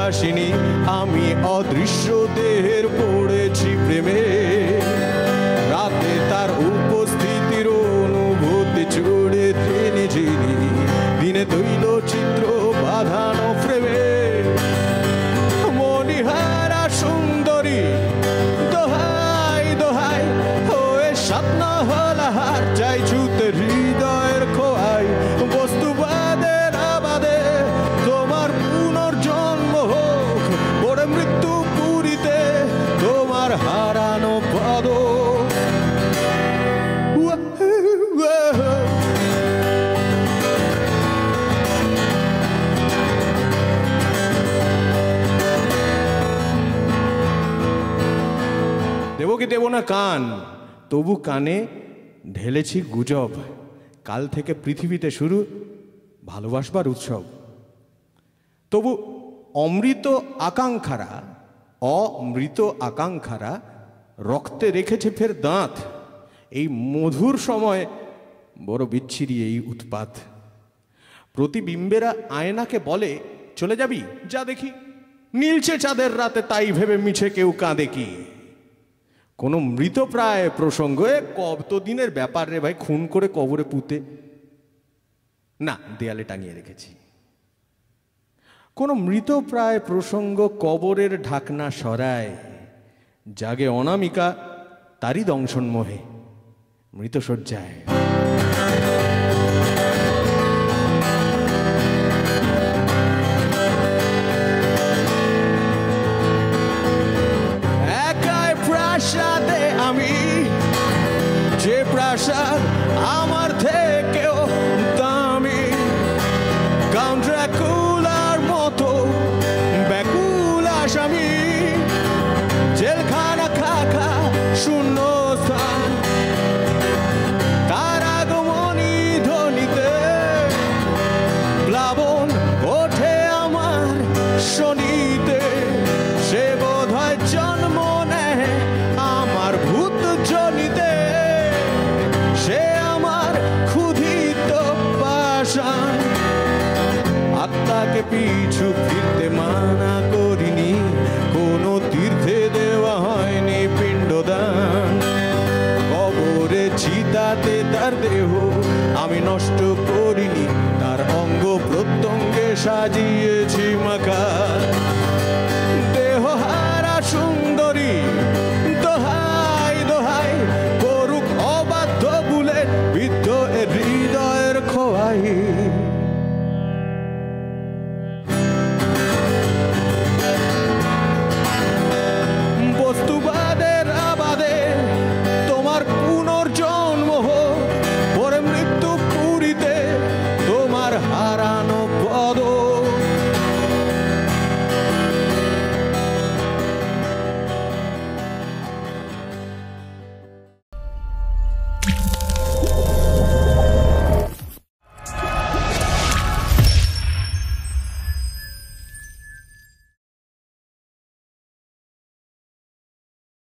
আসিনি, আমি অদৃশ্য দেহের পড়েছি প্রেমে। রাতে তার উপস্থিতির অনুভূতি ছুড়ে জেনে জেনে, দিনে তৈল চিত্র বাঁধানো ফ্রেমে। মণিহারা সুন্দরী দোহাই দোহাই, ওয়ে স্বপ্ন হলাহার চাই ছুতে হৃদয়ের খোয়াই। বস্তু বাদে না বাদে তোমার পুনর্জন্ম হোক, ওরে মৃত্যু পুরীতে তোমার হারানো পদ। দেব কি দেব না কান, তবু কানে ঢেলেছি গুজব। কাল থেকে পৃথিবীতে শুরু ভালোবাসবার উৎসব। তবু অমৃত আকাঙ্ক্ষারা রক্তে রেখেছে ফের দাঁত। এই মধুর সময় বড় বিচ্ছিরি এই উৎপাত। প্রতিবিম্বেরা আয়নাকে বলে চলে যাবি, যা দেখি নীলছে চাঁদের রাতে, তাই ভেবে মিছে কেউ কাঁদে কি। কোনো মৃতপ্রায় প্রসঙ্গে কতদিনের ব্যাপার রে ভাই, খুন করে কবরে পুঁতে না দেয়ালে টাঙিয়ে রেখেছি। কোনো মৃতপ্রায় প্রসঙ্গ কবরের ঢাকনা সরায়, জাগে অনামিকা তারই দংশন মোহে মৃতশয্যায়। প্রাসাদে আমি, যে প্রাসাদ আমার থেকেও দামি, কাউন্ট ড্রাকুলার মতো ব্যাকুল আসামি। জেলখানা খাখা শূন্য স্থান, তার আগমনী ধ্বনিতে প্লাবন ওঠে আমার শনিতে। সে বোধ হয় জন্ম নেয় আমার ভূত জনিতে, সে আমার ক্ষুধিত পাষাণ। আত্মাকে পিছু ফিরতে মানা করিনি, কোনো তীর্থে দেওয়া হয়নি পিণ্ডদান। কবরে চিতাতে তার দেহ আমি নষ্ট করিনি, তার অঙ্গ প্রত্যঙ্গে সাজিয়েছি মাকান।